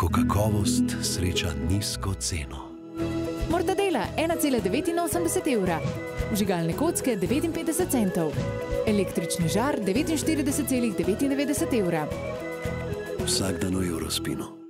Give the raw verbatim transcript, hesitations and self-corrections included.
ko kakovost sreča nizko ceno. Mortadela ena cela devetinosemdeset evra, vžigalne kocke devetinpetdeset centov, električni žar devetinštirideset cela devetindevetdeset evra. Vsak dan v Eurospinu.